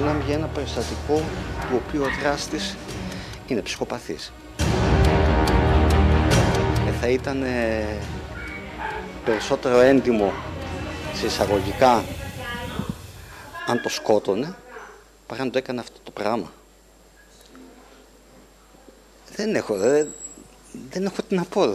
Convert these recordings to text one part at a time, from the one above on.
Μιλάμε για ένα περιστατικό του οποίου ο δράστης είναι ψυχοπαθής. Θα ήταν περισσότερο έντιμο σε εισαγωγικά αν το σκότωνε παρά να το έκανε αυτό το πράγμα. Δεν έχω τι να πω.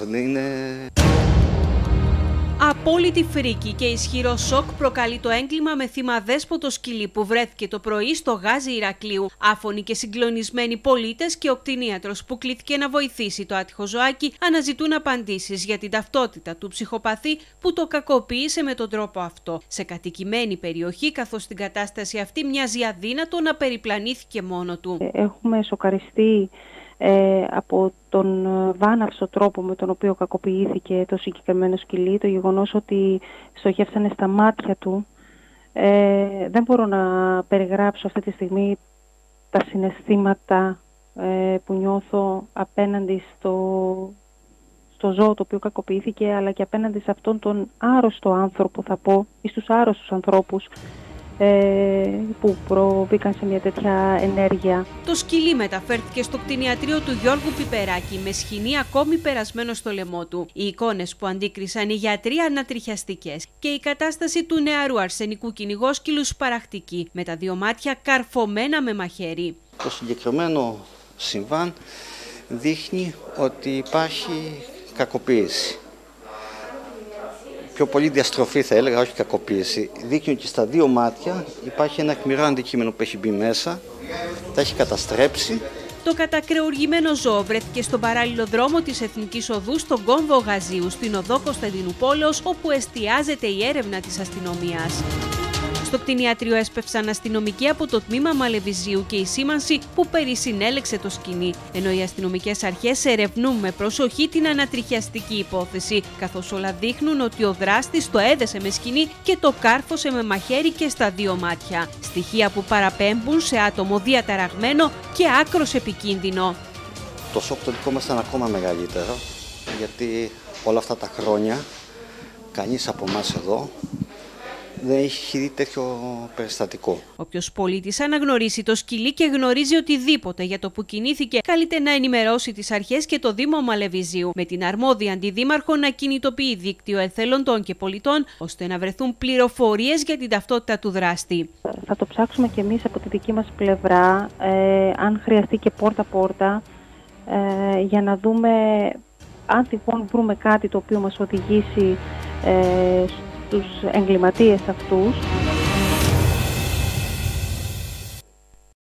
Απόλυτη φρίκη και ισχυρό σοκ προκαλεί το έγκλημα με θύμα δέσποτο σκυλί που βρέθηκε το πρωί στο γάζι Ηρακλείου. Άφωνοι και συγκλονισμένοι πολίτες και ο κτηνίατρος που κλήθηκε να βοηθήσει το άτυχο ζωάκι αναζητούν απαντήσεις για την ταυτότητα του ψυχοπαθή που το κακοποίησε με τον τρόπο αυτό. Σε κατοικημένη περιοχή, καθώς στην κατάσταση αυτή μοιάζει αδύνατο να περιπλανήθηκε μόνο του. Έχουμε σοκαριστεί από τον βάναυσο τρόπο με τον οποίο κακοποιήθηκε το συγκεκριμένο σκυλί, το γεγονός ότι στοχεύσανε στα μάτια του. Δεν μπορώ να περιγράψω αυτή τη στιγμή τα συναισθήματα που νιώθω απέναντι στο ζώο το οποίο κακοποιήθηκε, αλλά και απέναντι σε αυτόν τον άρρωστο άνθρωπο, θα πω, ή στους άρρωστους ανθρώπους που προβήκαν σε μια τέτοια ενέργεια. Το σκυλί μεταφέρθηκε στο κτηνιατρίο του Γιώργου Πιπεράκη με σχοινί ακόμη περασμένο στο λαιμό του. Οι εικόνες που αντίκρισαν οι γιατροί ανατριχιαστικές και η κατάσταση του νεαρού αρσενικού κυνηγόσκυλου σπαραχτική, με τα δύο μάτια καρφωμένα με μαχαίρι. Το συγκεκριμένο συμβάν δείχνει ότι υπάρχει κακοποίηση. Πιο πολύ διαστροφή θα έλεγα, όχι κακοποίηση. Δείχνει ότι στα δύο μάτια υπάρχει ένα αιχμηρό αντικείμενο που έχει μπει μέσα, τα έχει καταστρέψει. Το κατακρεουργημένο ζώο βρέθηκε στον παράλληλο δρόμο της Εθνικής Οδού στον κόμβο Γαζίου, στην οδό Κωνσταντινούπολεως, όπου εστιάζεται η έρευνα της αστυνομίας. Στο κτηνιατρίο έσπευσαν αστυνομικοί από το τμήμα Μαλεβιζίου και η σήμανση που περισυνέλεξε το σκηνή, ενώ οι αστυνομικές αρχές ερευνούν με προσοχή την ανατριχιαστική υπόθεση, καθώς όλα δείχνουν ότι ο δράστης το έδεσε με σκηνή και το κάρφωσε με μαχαίρι και στα δύο μάτια. Στοιχεία που παραπέμπουν σε άτομο διαταραγμένο και άκρος επικίνδυνο. Το σοκ το δικό μας ήταν ακόμα μεγαλύτερο, γιατί όλα αυτά τα χρόνια κανείς από εμάς εδώ δεν έχει δει τέτοιο περιστατικό. Όποιος πολίτης αναγνωρίσει το σκυλί και γνωρίζει οτιδήποτε για το που κινήθηκε, καλείται να ενημερώσει τις αρχές και το Δήμο Μαλεβιζίου, με την αρμόδια αντιδήμαρχο να κινητοποιεί δίκτυο εθελοντών και πολιτών, ώστε να βρεθούν πληροφορίες για την ταυτότητα του δράστη. Θα το ψάξουμε και εμείς από τη δική μας πλευρά, αν χρειαστεί και πόρτα-πόρτα, για να δούμε αν τυχόν βρούμε κάτι το οποίο μας οδηγήσει τους εγκληματίες αυτούς.